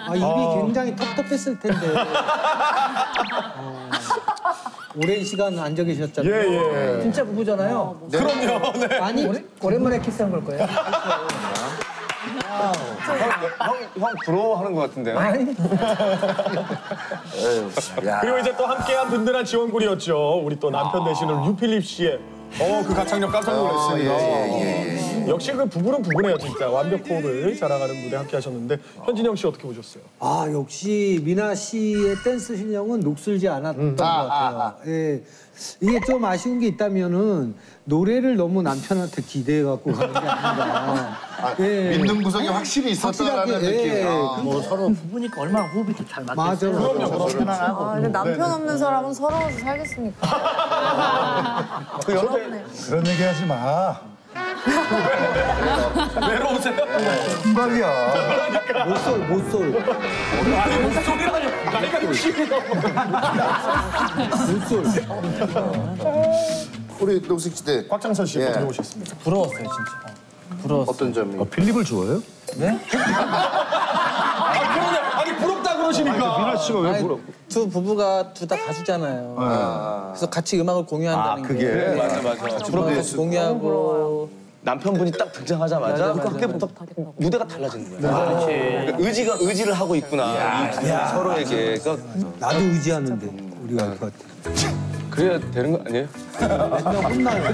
입이 굉장히 텁텁했을 텐데. 오랜 시간 앉아 계셨잖아요. 예. 진짜 부부잖아요. 그럼요. 네. 아니, 오랜만에 키스한 걸 거예요. 형 부러워하는 것 같은데요? 아니. 그리고 이제 또 함께한 든든한 지원군이었죠. 우리 또 남편 되시는 유필립 씨의 그 가창력 깜짝 놀랐습니다. 역시 그 부부는 부부네요, 진짜. 완벽 호흡을 자랑하는 무대 함께 하셨는데 현진영 씨 어떻게 보셨어요? 역시 미나 씨의 댄스 실력은 녹슬지 않았던 것 같아요. 예. 이게 좀 아쉬운 게 있다면은 노래를 너무 남편한테 기대해갖고 가는 게 아닌가. 예. 믿는 구석이 확실히 있었다라는 느낌. 뭐 서로 부부니까 얼마나 호흡이 더 잘 맞겠어요. 맞아요. 그럼요. 편안하고. 근데 남편 없는 사람은 서러워서 살겠습니까? 그런 얘기 하지 마. 외로우세요? 금방이야. 못쏠. 아니, 목소리라니. 나이가 60이요. 못쏠. 우리 녹색 시대 곽장선 씨 예. 어떻게 보셨습니까? 부러웠어요, 진짜. 부러웠어요. 어떤 점이? 필립을 좋아해요? 네? 아니 부럽다 그러시니까. 미나 씨가 왜 부러? 두 부부가 둘 다 가수잖아요. 그래서 같이 음악을 공유한다는 그게? 게 맞아. 음악을 같이 공유하고 남편분이 딱 등장하자마자 그때부터 무대가 달라지는 거야. 그러니까 의지를 하고 있구나. 이 서로에게. 그러니까 나도 의지하는데 우리 와이프한테. 그래야 되는 거 아니에요? 맨날 혼나요.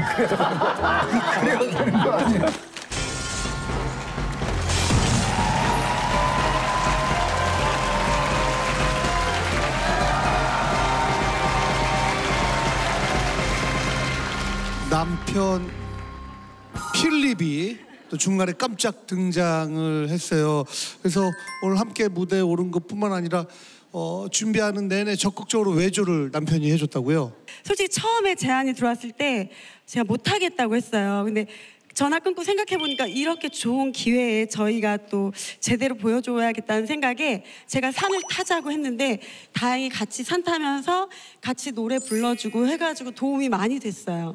남편 필립이 또 중간에 깜짝 등장을 했어요. 그래서 오늘 함께 무대에 오른 것뿐만 아니라 준비하는 내내 적극적으로 외조를 남편이 해줬다고요. 솔직히 처음에 제안이 들어왔을 때 제가 못하겠다고 했어요. 근데 전화 끊고 생각해보니까 이렇게 좋은 기회에 저희가 또 제대로 보여줘야겠다는 생각에 제가 산을 타자고 했는데 다행히 같이 산 타면서 같이 노래 불러주고 해가지고 도움이 많이 됐어요.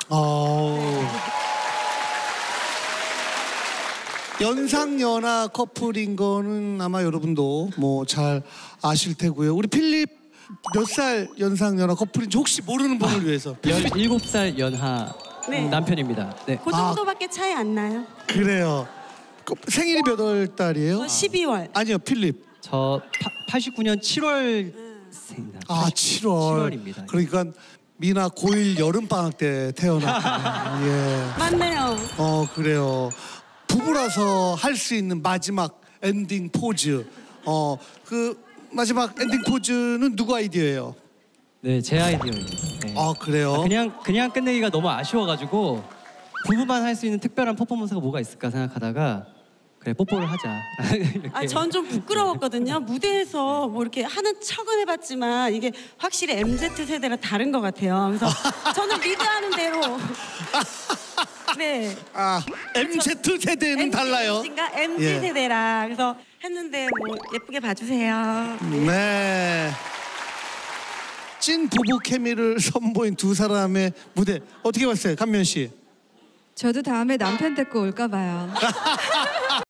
연상연하 커플인 거는 아마 여러분도 뭐 잘 아실 테고요. 우리 필립 몇 살 연상연하 커플인지 혹시 모르는 분을 위해서. 17살 연하 네. 남편입니다. 네. 그 정도밖에 차이 안 나요. 그래요. 생일이 몇 월 달이에요? 12월. 아니요, 필립. 저 89년 7월생입니다. 7월. 7월입니다. 그러니까 미나 고1 여름방학 때 태어났군요. 예. 맞네요. 그래요. 부부라서 할 수 있는 마지막 엔딩 포즈. 그 마지막 엔딩 포즈는 누구 아이디어예요? 네, 제 아이디어입니다. 네. 그래요? 그냥 끝내기가 너무 아쉬워가지고 부부만 할 수 있는 특별한 퍼포먼스가 뭐가 있을까 생각하다가 그래 뽀뽀를 하자. 전 좀 부끄러웠거든요. 무대에서 뭐 이렇게 하는 척은 해봤지만 이게 확실히 MZ 세대랑 다른 것 같아요. 그래서 저는 리드하는 대로. 네. MZ 세대는 달라요. MZ 예. 세대라 그래서 했는데 뭐 예쁘게 봐주세요. 네. 찐 부부 케미를 선보인 두 사람의 무대 어떻게 봤어요, 감면 씨? 저도 다음에 남편 데리고 올까 봐요.